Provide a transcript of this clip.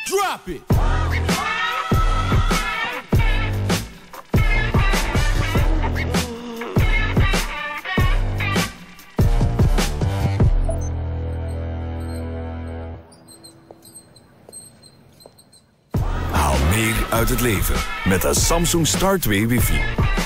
Drop it! Haal meer uit het leven met de Samsung Start 2 wifi.